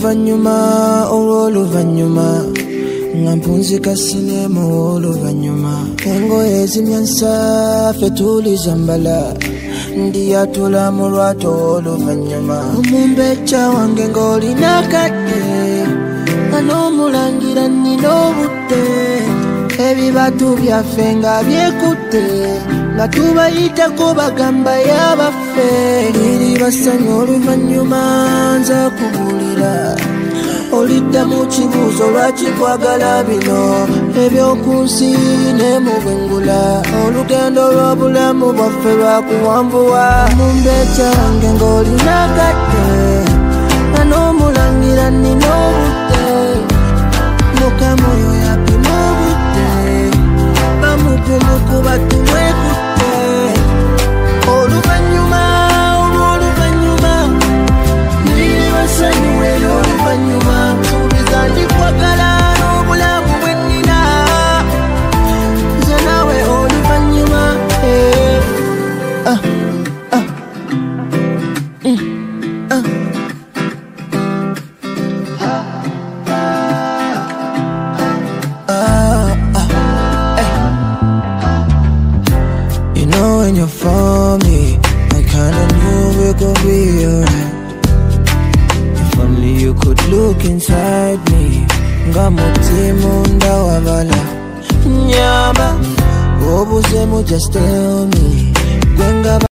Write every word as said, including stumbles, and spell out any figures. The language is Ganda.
oluvanyuma olw'oluvanyuma nga mpunzika sinema oluvanyuma engoye ezimyansa ffe tulizambala ndiyatula mu lwato oluvanyuma omumbeca wange ng'olina kadde nga n'omulangira nnina obudde ebibatu byaffe nga byekutte nga tubayitako bagamba y'abaffe liri basanyu oluvanyuma nza kubulira olidda mu kibuuzo lwaki kwagala bino ebyokunsi ne mu bwengula olugendo lw'obulamu bwaffe lwakuwanvuwa mumbeca wange ng'olina gadde nga n'omulangira nnina obudde mukama oyo yapima obudde bamupumukuba tumwekutte oluvanyuma olw'oluvanyuma niri basanyu eri oluvanyuma nsuubiza ndikwagala n'obulamu bwe nnina nze naawe oluvanyuma ah, ah, mm, ah. When you're for me, I kinda knew we're gonna be alright. If only you could look inside me. Ngamutima undawabala nyama obuzemu, just tell me.